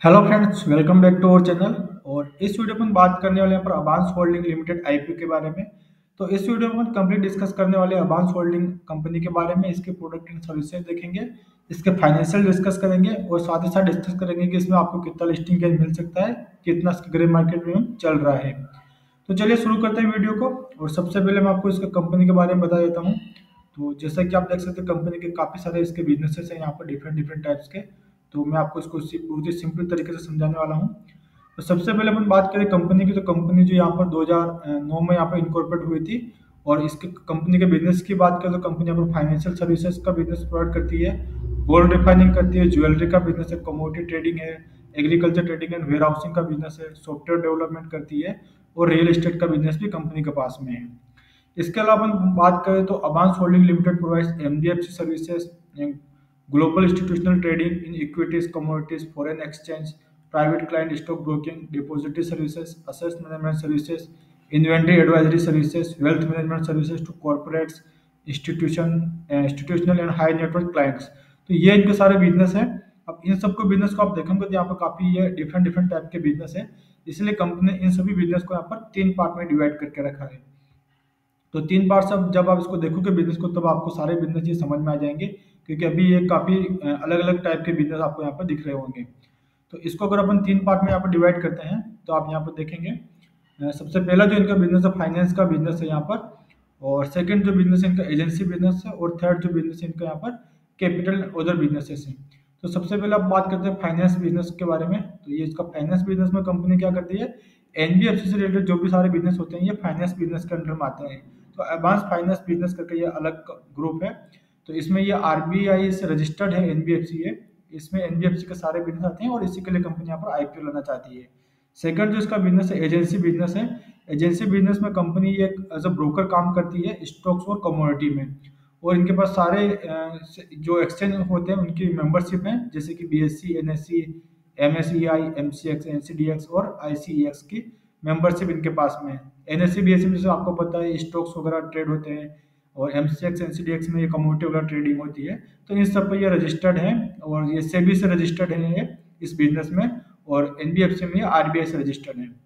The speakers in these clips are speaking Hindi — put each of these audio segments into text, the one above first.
Hello friends, welcome back to our channel. और इस वीडियो में हम बात करने वाले हैं पर अबांस होल्डिंग लिमिटेड आईपीओ के बारे में। तो इस वीडियो में हम कंप्लीट डिस्कस करने वाले हैं अबांस होल्डिंग कंपनी के बारे में, इसके प्रोडक्ट एंड सर्विसेज देखेंगे, इसके फाइनेंशियल डिस्कस करेंगे और साथ ही साथ डिस्कस करेंगे कि इसमें आपको कितना लिस्टिंग गेन मिल सकता है, कितना इसके ग्रे मार्केट में चल रहा है। तो चलिए शुरू करते हैं वीडियो को। और सबसे पहले मैं आपको इसके कंपनी के बारे में बता देता हूँ। तो जैसा कि आप देख सकते हैं कंपनी के काफ़ी सारे इसके बिजनेसेस हैं यहाँ पर, डिफरेंट डिफरेंट टाइप्स के। तो मैं आपको इसको बहुत ही सिंपल तरीके से समझाने वाला हूँ। तो सबसे पहले अपन बात करें कंपनी की, तो कंपनी जो यहाँ पर 2009 में यहाँ पर इनकॉर्पोरेट हुई थी। और इसके कंपनी के बिजनेस की बात करें तो कंपनी यहाँ पर फाइनेंशियल सर्विसेज का बिजनेस प्रोवाइड करती है, गोल्ड रिफाइनिंग करती है, ज्वेलरी का बिजनेस है, कमोडिटी ट्रेडिंग है, agriculture trading and warehousing का बिजनेस है, सॉफ्टवेयर डेवलपमेंट करती है और रियल एस्टेट का बिजनेस भी कंपनी के पास में है। इसके अलावा हम बात करें तो Abans holding limited provides NBFC services, global institutional trading in equities, commodities, foreign exchange, private client stock broking, depository services, asset management services, inventory advisory services, wealth management services to corporates, institutional and high network clients. तो ये इनके सारे बिजनेस हैं। अब इन सबको बिजनेस को आप देखेंगे तो यहाँ पर काफी ये डिफरेंट डिफरेंट टाइप के बिजनेस है। इसलिए कंपनी ने इन सभी बिजनेस को यहाँ पर 3 पार्ट में डिवाइड करके रखा है। तो 3 पार्ट से जब आप इसको देखोगे बिजनेस को, तब आपको सारे बिजनेस ये समझ में आ जाएंगे, क्योंकि अभी ये काफी अलग अलग टाइप के बिजनेस आपको यहाँ पर दिख रहे होंगे। तो इसको अगर अपन 3 पार्ट में यहाँ पर डिवाइड करते हैं तो आप यहाँ पर देखेंगे सबसे पहला जो इनका बिजनेस है फाइनेंस का बिजनेस है यहाँ पर, और सेकंड जो बिजनेस है इनका एजेंसी बिजनेस है, और थर्ड जो बिजनेस है इनका यहाँ पर कैपिटल अदर बिजनेसेस है। तो सबसे पहले आप बात करते हैं फाइनेंस बिजनेस के बारे में। तो ये इसका फाइनेंस बिजनेस में कंपनी क्या करती है, एनबीएफसी से रिलेटेड जो भी सारे बिजनेस होते हैं ये फाइनेंस बिजनेस के अंडर में आते हैं। तो एडवांस फाइनेंस बिजनेस करके ये अलग ग्रुप है। तो इसमें ये आरबीआई से रजिस्टर्ड है, एनबीएफसी है। इसमें एनबीएफसी के सारे बिजनेस आते हैं और इसी के लिए कंपनी यहाँ पर आईपीओ लाना चाहती है। सेकंड जो इसका बिजनेस है एजेंसी बिजनेस है। एजेंसी बिजनेस में कंपनी ये एज अ ब्रोकर काम करती है स्टॉक्स और कमोडिटी में। और इनके पास सारे जो एक्सचेंज होते हैं उनकी मेंबरशिप है, जैसे कि BSC, NSC, MSEI, MCX, NCDX और आईसीईएक्स की मेंबरशिप इनके पास में है। एनएससी बीएससी में जैसे आपको पता है स्टॉक्स वगैरह ट्रेड होते हैं, और एमसीएक्स एनसीडीएक्स में ये कमोडिटी वगैरह ट्रेडिंग होती है। तो इन सब पर ये रजिस्टर्ड है, और ये सेबी से रजिस्टर्ड है ये इस बिजनेस में, और एनबीएफसी में ये आरबीआई से रजिस्टर्ड है।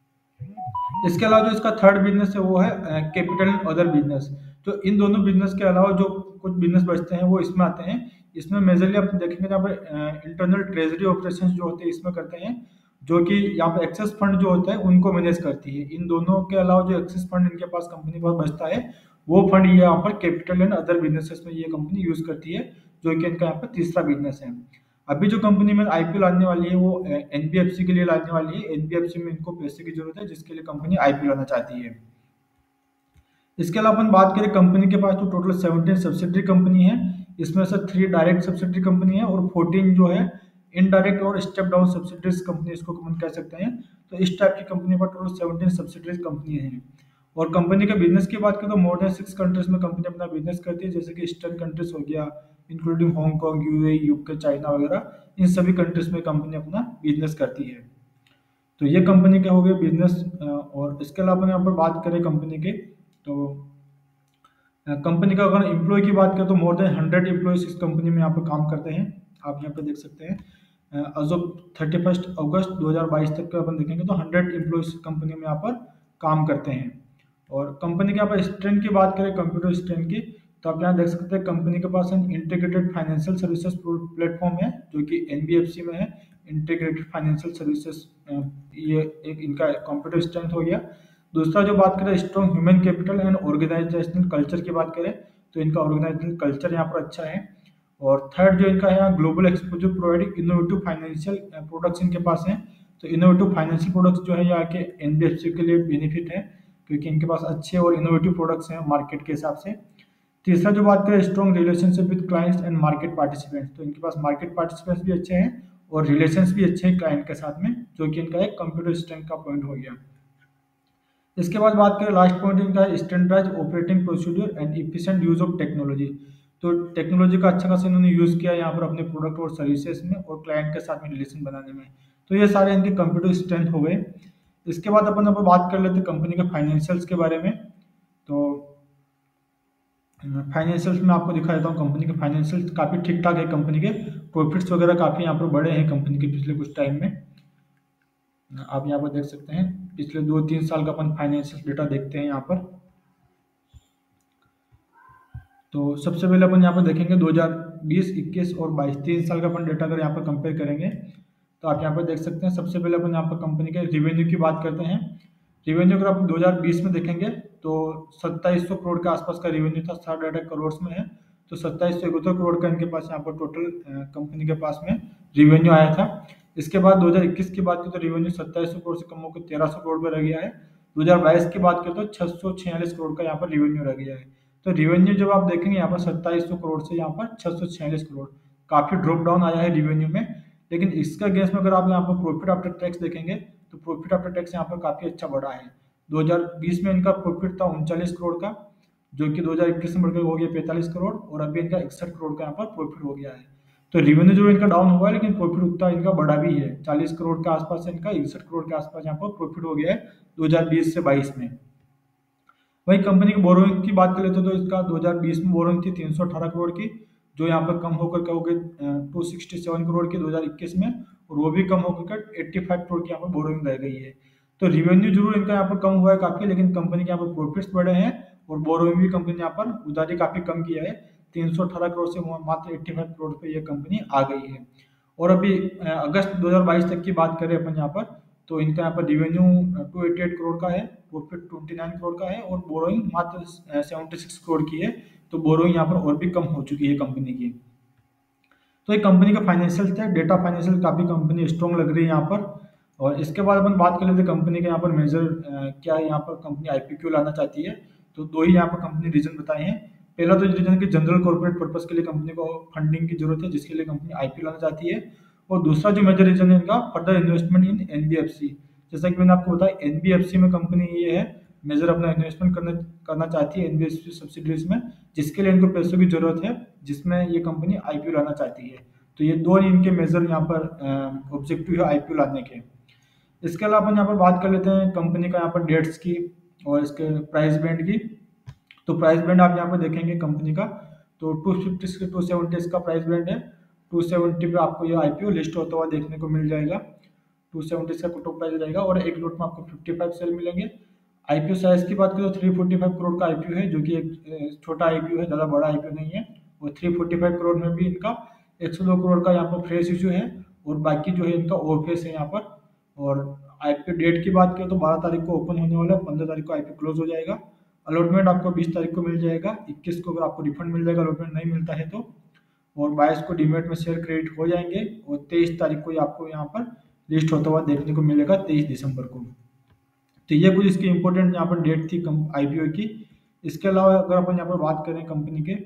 इसके अलावा जो इसका थर्ड बिजनेस है वो है कैपिटल अदर बिजनेस। तो इन दोनों बिजनेस के अलावा जो कुछ बिजनेस बचते हैं वो इसमें आते हैं। इसमें मेजरली आप देखेंगे यहाँ पर इंटरनल ट्रेजरी ऑपरेशंस जो होते हैं इसमें करते हैं, जो कि यहाँ पे एक्सेस फंड जो होता है उनको मैनेज करती है। इन दोनों के अलावा जो एक्सेस फंड इनके पास कंपनी के पास बचता है, वो फंड ये यहाँ पर कैपिटल एंड अदर बिजनेसेस में ये कंपनी यूज करती है, जो कि इनका यहाँ पर तीसरा बिजनेस है। अभी जो कंपनी में आईपीओ लाने वाली है वो एनबीएफसी के लिए लाने वाली है। एनबीएफसी में इनको पैसे की जरूरत है, जिसके लिए कंपनी आईपीओ लाना चाहती है। इसके अलावा अपन बात करें कंपनी के पास तो टोटल 17 सब्सिडरी कंपनी है। इसमें से 3 डायरेक्ट सब्सिडरी कंपनी है और 14 जो है इनडायरेक्ट और स्टेप डाउन सब्सिडरीज कंपनी इसको अपन कह सकते हैं। तो इस टाइप की कंपनी पर टोटल 17 सब्सिडरीज कंपनी है। और कंपनी के बिजनेस की बात करें तो मोर देन 6 कंट्रीज में कंपनी अपना बिजनेस करती है, जैसे कि ईस्टर्न कंट्रीज हो गया, including Hong Kong, UAE, UK, China वगैरह। इन सभी कंट्रीज में कंपनी अपना बिजनेस करती है। तो ये कंपनी के हो गए बिजनेस। और इसके अलावा अपन यहाँ पर बात करें कंपनी के, तो कंपनी का अगर एम्प्लॉय की बात करें तो मोर देन 100 एम्प्लॉयज इस कंपनी में यहाँ पर काम करते हैं। आप यहाँ पे देख सकते हैं एज ऑफ 31 अगस्त 2022 तक का अपन देखेंगे तो 100 एम्प्लॉयज कंपनी में यहाँ पर काम करते हैं। और कंपनी के यहाँ पर स्ट्रेंथ की बात करें, कंप्यूटर स्ट्रेंथ की, तो आप यहाँ देख सकते हैं कंपनी के पास इंटीग्रेटेड फाइनेंशियल सर्विसेज प्लेटफॉर्म है, जो कि एनबीएफसी में है। इंटीग्रेटेड फाइनेंशियल सर्विसेज ये एक इनका कंप्यूटर स्ट्रेंथ हो गया। दूसरा जो बात करें strong human capital and organisational culture की बात करें, तो इनका ऑर्गेनाइजेशनल कल्चर यहाँ पर अच्छा है। और थर्ड जो इनका है global exposure providing innovative financial products इनके पास हैं। तो इनोवेटिव फाइनेंशियल प्रोडक्ट्स जो है यहाँ के एनबीएफसी के लिए बेनिफिट है, क्योंकि इनके पास अच्छे और इनोवेटिव प्रोडक्ट्स हैं मार्केट के हिसाब से। तीसरा जो बात करें strong relationship with clients and market participants, तो इनके पास मार्केट पार्टिसिपेंट्स भी अच्छे हैं और रिलेशंस भी अच्छे हैं क्लाइंट के साथ में, जो कि इनका एक कंप्यूटर स्ट्रेंथ का पॉइंट हो गया। इसके बाद बात करें लास्ट पॉइंट इनका standardise operating procedure and efficient use of technology. तो टेक्नोलॉजी का अच्छा खासा इन्होंने यूज किया यहाँ पर अपने प्रोडक्ट और सर्विसेज में और क्लाइंट के साथ में रिलेशन बनाने में। तो ये सारे इनके कंप्यूटर स्ट्रेंथ हो गए। इसके बाद अपन अब बात कर लेते हैं कंपनी के फाइनेंशियल्स के बारे में। तो फाइनेंशियल्स में आपको दिखा देता हूँ कंपनी के फाइनेंशियल्स काफ़ी ठीक ठाक है कंपनी के। प्रॉफिट्स वगैरह काफ़ी यहाँ पर बढ़े हैं कंपनी के पिछले कुछ टाइम में। आप यहाँ पर देख सकते हैं पिछले 2-3 साल का अपन फाइनेंशियल डेटा देखते हैं यहाँ पर। तो सबसे पहले अपन यहाँ पर देखेंगे 2020, 21 और 22 3 साल का अपन डेटा अगर यहाँ पर कंपेयर करेंगे तो आप यहाँ पर देख सकते हैं। सबसे पहले अपन यहाँ पर कंपनी के रिवेन्यू की बात करते हैं। रिवेन्यू अगर आप 2020 में देखेंगे तो 2700 करोड़ के आसपास का रिवेन्यू था, 60 करोड़ में है। तो 2771 करोड़ का इनके पास यहाँ पर टोटल कंपनी के पास में रिवेन्यू आया था। इसके बाद 2021 की बात की तो रिवेन्यू 2700 करोड़ से कम होकर 1300 करोड़ पर रह गया है। 2022 की बात करें तो 646 करोड़ का यहाँ पर रिवेन्यू रह गया है। तो रिवेन्यू जब आप देखेंगे यहाँ पर 2700 करोड़ से यहाँ पर 646 करोड़, काफ़ी ड्रॉप डाउन आया है रिवेन्यू में। लेकिन इसका केस में अगर आप यहाँ पर प्रॉफिट आफ्टर टैक्स देखेंगे तो प्रॉफिट आफ्टर टैक्स यहाँ पर काफ़ी अच्छा बढ़ा है। 2020 में इनका प्रॉफिट था 39 करोड़ का, जो कि 2021 में बढ़कर हो गया 45 करोड़, और अभी इनका 61 करोड़ का यहाँ पर प्रॉफिट हो गया है। तो रिवेन्यू जो इनका डाउन हुआ है लेकिन प्रॉफिट उतना इनका बढ़ा भी है, 40 करोड़ के आसपास से इनका 61 करोड़ के आसपास यहाँ पर प्रॉफिट हो गया है 2020 से 22 में। वही कंपनी की बोरोइंग की बात कर लेते तो इसका 2020 में बोरोइंग थी 318 करोड़ की, जो यहाँ पर कम होकर के हो गई 267 करोड़ की 2021 में, और वो भी कम होकर 85 करोड़ की यहाँ पर बोरोइंग रह गई है। तो रिवेन्यू जरूर इनका यहाँ पर कम हुआ है काफ़ी, लेकिन कंपनी के यहाँ पर प्रॉफिट्स बढ़े हैं और बोरोइंग भी कंपनी ने यहाँ पर उधारी काफ़ी कम किया है। 318 करोड़ से मात्र 85 करोड़ पे ये कंपनी आ गई है। और अभी अगस्त 2022 तक की बात करें अपन यहाँ पर, तो इनका यहाँ पर रिवेन्यू 288 करोड़ का है, प्रॉफिट 29 करोड़ का है, और बोरोइंग मात्र 76 करोड़ की है। तो बोरोइंग यहाँ पर और भी कम हो चुकी है कंपनी की। तो ये कंपनी का फाइनेंशियल था, डेटा फाइनेंशियल काफ़ी कंपनी स्ट्रॉन्ग लग रही है यहाँ पर। और इसके बाद अपन बात कर लेते हैं कंपनी के यहाँ पर मेजर क्या है, यहाँ पर कंपनी आईपीओ क्यों लाना चाहती है। तो दो ही यहाँ पर कंपनी रीजन बताए हैं। पहला तो रीजन कि जनरल कॉर्पोरेट पर्पस के लिए कंपनी को फंडिंग की जरूरत है, जिसके लिए कंपनी आईपीओ लाना चाहती है। और दूसरा जो मेजर रीजन है इनका फर्दर इन्वेस्टमेंट इन एनबीएफसी। जैसा कि मैंने आपको बताया एनबीएफसी में कंपनी ये है मेजर अपना इन्वेस्टमेंट करना चाहती है एनबीएफसी सब्सिडीज में, जिसके लिए इनको पैसों की जरूरत है, जिसमें ये कंपनी आईपीओ लाना चाहती है। तो ये दो इनके मेजर यहाँ पर ऑब्जेक्टिव है आईपीओ लाने के। इसके अलावा अपन यहाँ पर बात कर लेते हैं कंपनी का यहाँ पर डेट्स की और इसके प्राइस बैंड की। तो प्राइस बैंड आप यहाँ पर देखेंगे कंपनी का, तो 250 से 270 इसका प्राइस बैंड है। 270 पे आपको ये आईपीओ लिस्ट होता हुआ देखने को मिल जाएगा, 270 का कट ऑफ प्राइस जाएगा, और एक लॉट में आपको 55 शेयर मिलेंगे। आईपीओ साइज की बात करें तो 345 करोड़ का आईपीओ है, जो कि एक छोटा आईपीओ है, ज़्यादा बड़ा आईपीओ नहीं है। और 345 करोड़ में भी इनका 102 करोड़ का यहाँ पर फ्रेश इशू है, और बाकी जो है इनका ओफेस है यहाँ पर। और आईपीओ डेट की बात करें तो 12 तारीख को ओपन होने वाला है, 15 तारीख को आईपीओ क्लोज हो जाएगा। अलॉटमेंट आपको 20 तारीख को मिल जाएगा, 21 को अगर आपको रिफंड मिल जाएगा अलॉटमेंट नहीं मिलता है तो, और 22 को डीमेट में शेयर क्रेडिट हो जाएंगे, और 23 तारीख को आपको यहाँ पर लिस्ट होता हुआ देखने को मिलेगा 23 दिसंबर को। तो ये कुछ इसकी इंपॉर्टेंट यहाँ पर डेट थी आईपीओ की। इसके अलावा अगर अपन यहाँ पर बात करें कंपनी के,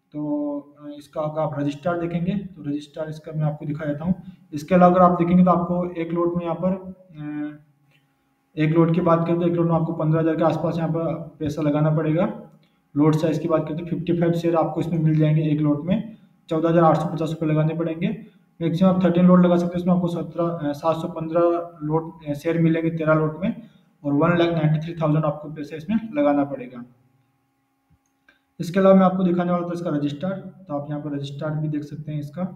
तो इसका अगर आप रजिस्ट्रार देखेंगे तो रजिस्ट्रार इसका मैं आपको दिखा देता हूँ। इसके अलावा अगर आप देखेंगे तो आपको एक लोट में यहाँ पर एक लोट की बात करें तो एक लोट में आपको 15,000 के आसपास यहाँ पर पैसा लगाना पड़ेगा। लोट साइज की बात करें तो 55 शेयर आपको इसमें मिल जाएंगे एक लोट में, 14,850 रुपये लगाने पड़ेंगे। मैक्सिमम आप 13 लोट लगा सकते हैं, इसमें आपको 715 लोट शेयर मिलेंगे 13 लोट में, और 1,93,000 आपको पैसे इसमें लगाना पड़ेगा। इसके अलावा मैं आपको दिखाने वाला था इसका रजिस्टर, तो आप यहाँ पर रजिस्टर भी देख सकते हैं। इसका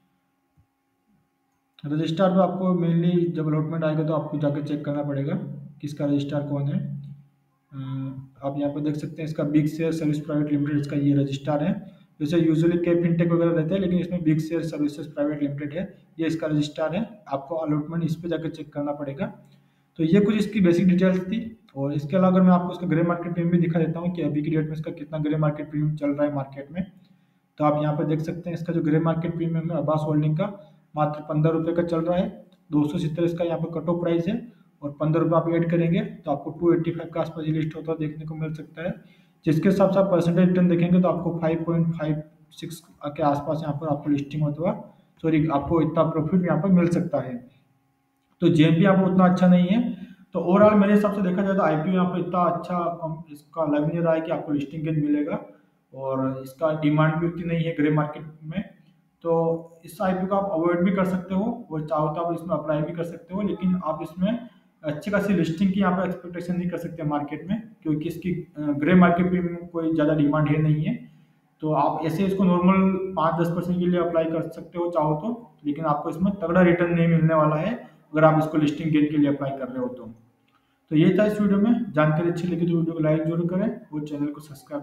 रजिस्टर पे आपको मेनली जब अलॉटमेंट आएगा तो आपको जाकर चेक करना पड़ेगा किसका रजिस्टर कौन है। आप यहाँ पर देख सकते हैं इसका big share service private limited, इसका ये रजिस्टर है। जैसे यूजुअली के फिनटेक वगैरह रहते हैं, लेकिन इसमें big share services private limited है, ये इसका रजिस्टर है। आपको अलॉटमेंट इस पर जाकर चेक करना पड़ेगा। तो ये कुछ इसकी बेसिक डिटेल्स थी। और इसके अलावा अगर मैं आपको इसका ग्रे मार्केट प्रीमियम भी दिखा देता हूँ कि अभी की डेट में इसका कितना ग्रे मार्केट प्रीमियम चल रहा है मार्केट में। तो आप यहाँ पर देख सकते हैं इसका जो ग्रे मार्केट प्रीमियम है आभास होल्डिंग का मात्र 15 रुपये का चल रहा है। 270 इसका यहाँ पर कट ऑफ प्राइस है, और 15 रुपये आप ऐड करेंगे तो आपको 285 के आसपास ये लिस्ट होता देखने को मिल सकता है। जिसके हिसाब से आप परसेंटेज रिटर्न देखेंगे तो आपको 5.56 के आसपास यहाँ पर आपको लिस्टिंग होता हुआ, सॉरी आपको इतना प्रॉफिट यहाँ पर मिल सकता है। तो जेएमपी आपको उतना अच्छा नहीं है। तो ओवरऑल मेरे हिसाब से देखा जाए तो आईपीओ यहाँ पर इतना अच्छा इसका लग नहीं रहा है कि आपको लिस्टिंग गेन मिलेगा, और इसका डिमांड भी उतनी नहीं है ग्रे मार्केट में। तो इस आईपीओ को आप अवॉइड भी कर सकते हो, और चाहो तो आप इसमें अप्लाई भी कर सकते हो, लेकिन आप इसमें अच्छी खासी लिस्टिंग की यहाँ पर एक्सपेक्टेशन नहीं कर सकते मार्केट में, क्योंकि इसकी ग्रे मार्केट में कोई ज़्यादा डिमांड है नहीं है। तो आप ऐसे इसको नॉर्मल 5-10% के लिए अप्लाई कर सकते हो चाहो तो, लेकिन आपको इसमें तगड़ा रिटर्न नहीं मिलने वाला है अगर आप इसको लिस्टिंग गेन के लिए अप्लाई कर रहे हो तो। तो ये था इस वीडियो में। जानकारी अच्छी लगी तो वीडियो को लाइक जरूर करें और चैनल को सब्सक्राइब